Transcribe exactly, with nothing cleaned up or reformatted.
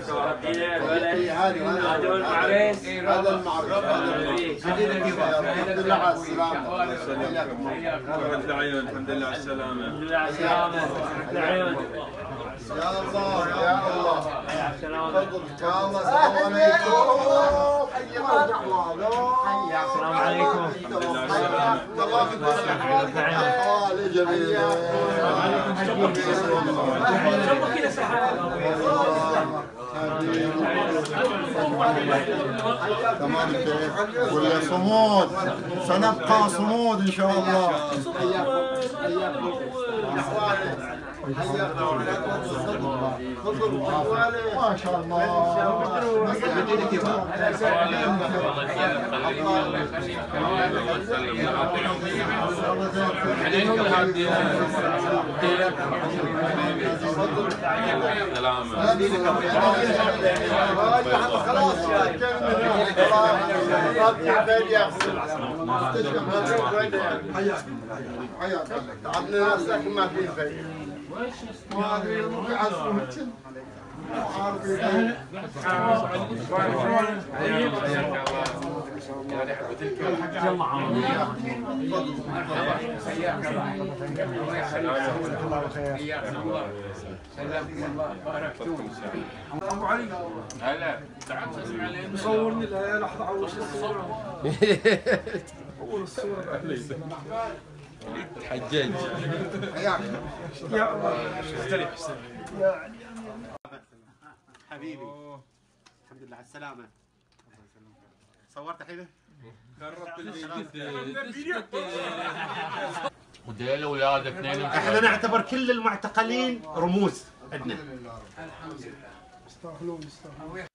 هذا المعرس هذا المعرس الحمد لله على السلامة. فرد العيون الحمد لله على السلامة. الحمد لله على السلامة. العيون يا الله يا الله يا سلامة. يا الله السلام عليكم. السلام عليكم. الله يكون حوالي جميل. تمام كيف؟ ولا صمود سنبقى صمود ان شاء الله. ما شاء الله. خلاص حياك تعبنا نفسك ما في خير. ما ادري مو يعزمك عارفين. هلا صورني لحظة عوش الصورة. أول الصورة الحجاج حياك يا الله. استريح حبيبي الحمد لله على السلامة. صورت حيله؟ وديل اولاد اثنين. احنا نعتبر كل المعتقلين رموز عندنا. يستاهلون يستاهلون.